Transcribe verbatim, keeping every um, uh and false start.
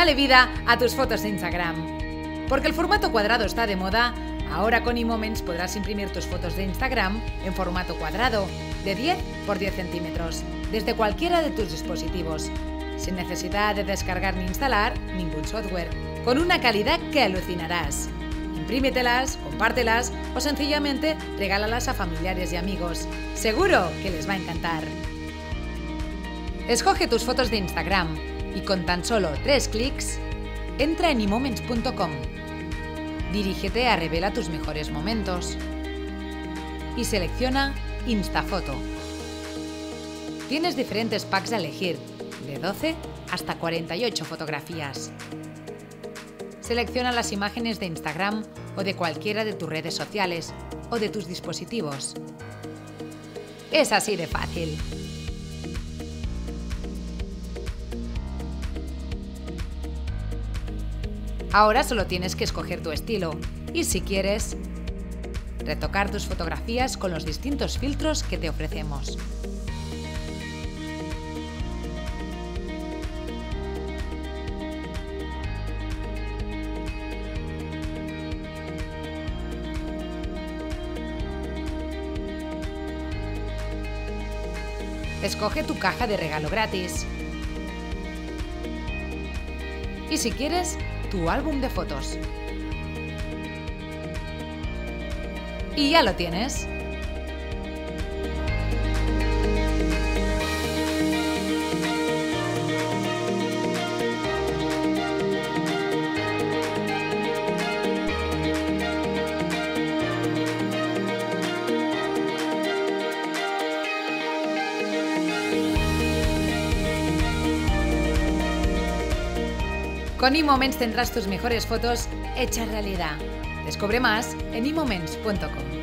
Dale vida a tus fotos de Instagram. Porque el formato cuadrado está de moda, ahora con iMoments podrás imprimir tus fotos de Instagram en formato cuadrado de diez por diez centímetros desde cualquiera de tus dispositivos, sin necesidad de descargar ni instalar ningún software, con una calidad que alucinarás. Imprímetelas, compártelas o sencillamente regálalas a familiares y amigos. Seguro que les va a encantar. Escoge tus fotos de Instagram y con tan solo tres clics, entra en imoments punto com. Dirígete a Revela tus mejores momentos y selecciona Instafoto. Tienes diferentes packs a elegir, de doce hasta cuarenta y ocho fotografías. Selecciona las imágenes de Instagram o de cualquiera de tus redes sociales o de tus dispositivos. Es así de fácil. Ahora solo tienes que escoger tu estilo y, si quieres, retocar tus fotografías con los distintos filtros que te ofrecemos. Escoge tu caja de regalo gratis. Y si quieres, tu álbum de fotos. Y ya lo tienes. Con iMoments tendrás tus mejores fotos hechas realidad. Descubre más en imoments punto com.